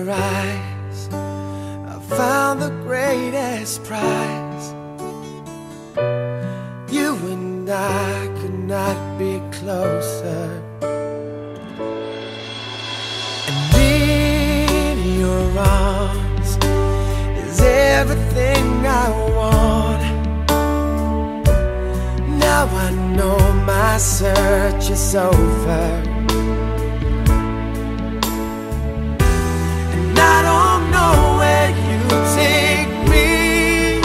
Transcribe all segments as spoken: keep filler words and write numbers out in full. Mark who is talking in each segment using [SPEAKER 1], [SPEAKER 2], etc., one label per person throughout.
[SPEAKER 1] your eyes, I found the greatest prize. You and I could not be closer. And in your arms is everything I want. Now I know my search is over. I don't know where you take me,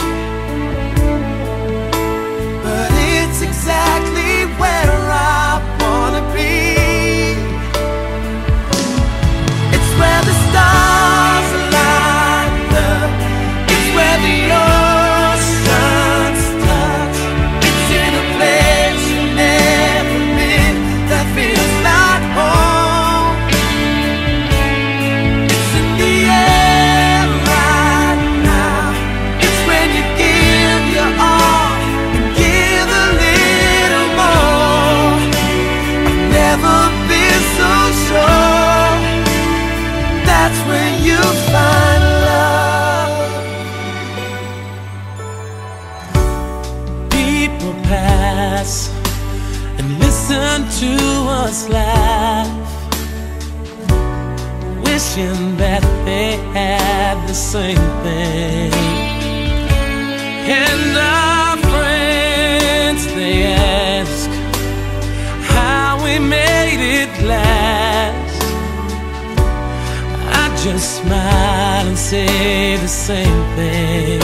[SPEAKER 1] but it's exactly where I wanna be. It's where the stars align up. It's where the oceans touch. It's in a place you've never been that feels like home.
[SPEAKER 2] And listen to us laugh, wishing that they had the same thing. And our friends, they ask how we made it last. I just smile and say the same thing.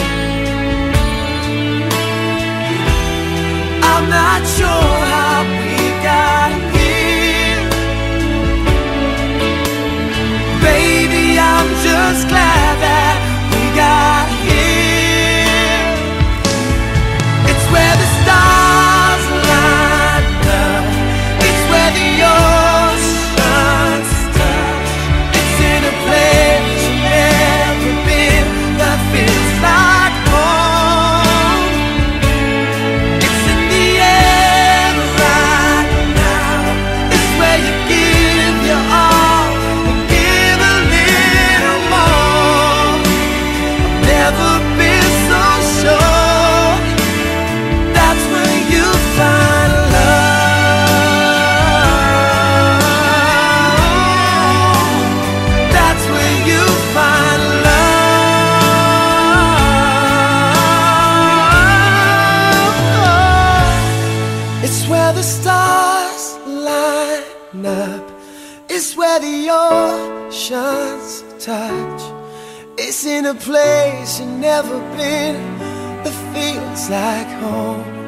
[SPEAKER 1] I'm not sure how we got here. Baby, I'm just glad that we got here. It's where the stars line up. It's where the oceans touch. It's in a place you've never been that feels like home. It's where the oceans touch. It's in a place you've never been that feels like home.